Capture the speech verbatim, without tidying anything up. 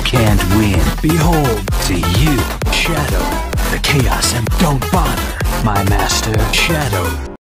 can't win. Behold, to you, Shadow, the chaos, and don't bother, my master, Shadow.